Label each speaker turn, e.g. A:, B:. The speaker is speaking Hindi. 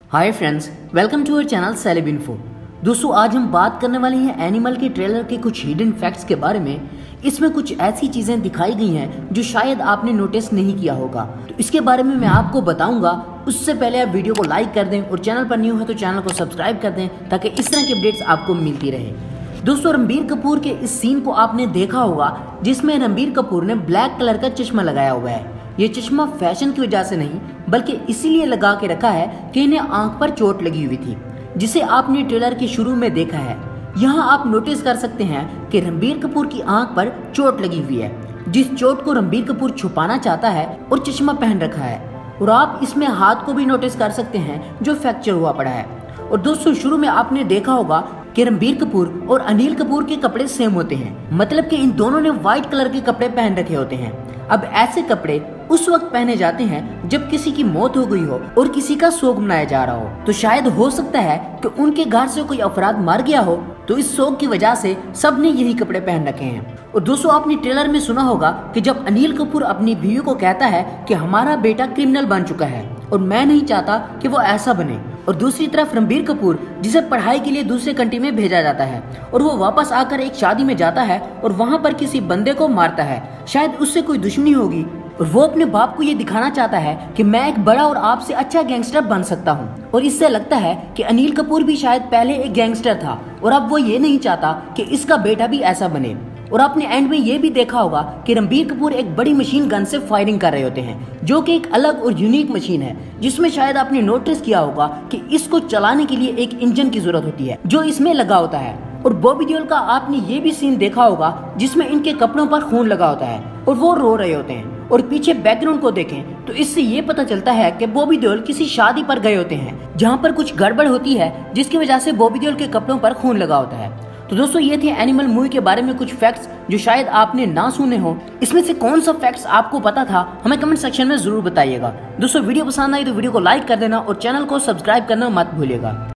A: Hi friends, welcome to our channel celeb info. दोस्तों, आज हम बात करने वाले हैं एनिमल के ट्रेलर के कुछ हिडन फैक्ट्स के बारे में। इसमें कुछ ऐसी चीजें दिखाई गई हैं जो शायद आपने नोटिस नहीं किया होगा, तो इसके बारे में मैं आपको बताऊंगा। उससे पहले आप वीडियो को लाइक कर दें और चैनल पर न्यू है तो चैनल को सब्सक्राइब कर दें ताकि इस तरह की अपडेट्स आपको मिलती रहे। दोस्तों, रणबीर कपूर के इस सीन को आपने देखा होगा जिसमें रणबीर कपूर ने ब्लैक कलर का चश्मा लगाया हुआ है। ये चश्मा फैशन की वजह से नहीं बल्कि इसीलिए लगा के रखा है कि इन्हें आंख पर चोट लगी हुई थी, जिसे आपने ट्रेलर के शुरू में देखा है। यहाँ आप नोटिस कर सकते हैं कि रणबीर कपूर की आंख पर चोट लगी हुई है, जिस चोट को रणबीर कपूर छुपाना चाहता है और चश्मा पहन रखा है। और आप इसमें हाथ को भी नोटिस कर सकते हैं जो फ्रैक्चर हुआ पड़ा है। और दोस्तों, शुरू में आपने देखा होगा कि रणबीर कपूर और अनिल कपूर के कपड़े सेम होते हैं, मतलब कि इन दोनों ने व्हाइट कलर के कपड़े पहन रखे होते हैं। अब ऐसे कपड़े उस वक्त पहने जाते हैं जब किसी की मौत हो गई हो और किसी का शोक मनाया जा रहा हो। तो शायद हो सकता है कि उनके घर से कोई अपराध मार गया हो, तो इस शोक की वजह से सबने यही कपड़े पहन रखे हैं। और दोस्तों, आपने ट्रेलर में सुना होगा कि जब अनिल कपूर अपनी बीवी को कहता है कि हमारा बेटा क्रिमिनल बन चुका है और मैं नहीं चाहता कि वो ऐसा बने, और दूसरी तरफ रणबीर कपूर जिसे पढ़ाई के लिए दूसरे कंट्री में भेजा जाता है और वो वापस आकर एक शादी में जाता है और वहां पर किसी बंदे को मारता है, शायद उससे कोई दुश्मनी होगी और वो अपने बाप को ये दिखाना चाहता है कि मैं एक बड़ा और आपसे अच्छा गैंगस्टर बन सकता हूँ। और इससे लगता है कि अनिल कपूर भी शायद पहले एक गैंगस्टर था और अब वो ये नहीं चाहता कि इसका बेटा भी ऐसा बने। और आपने एंड में ये भी देखा होगा कि रणबीर कपूर एक बड़ी मशीन गन से फायरिंग कर रहे होते हैं, जो कि एक अलग और यूनिक मशीन है, जिसमें शायद आपने नोटिस किया होगा कि इसको चलाने के लिए एक इंजन की जरूरत होती है जो इसमें लगा होता है। और बॉबी देओल का आपने ये भी सीन देखा होगा जिसमें इनके कपड़ों पर खून लगा होता है और वो रो रहे होते हैं। और पीछे बैकग्राउंड को देखें तो इससे ये पता चलता है कि बॉबी देओल किसी शादी पर गए होते हैं जहाँ पर कुछ गड़बड़ होती है, जिसकी वजह से बॉबी देओल के कपड़ों पर खून लगा होता है। तो दोस्तों, ये थे एनिमल मूवी के बारे में कुछ फैक्ट्स जो शायद आपने ना सुने हो। इसमें से कौन सा फैक्ट्स आपको पता था, हमें कमेंट सेक्शन में जरूर बताइएगा। दोस्तों, वीडियो पसंद आई तो वीडियो को लाइक कर देना और चैनल को सब्सक्राइब करना मत भूलिएगा।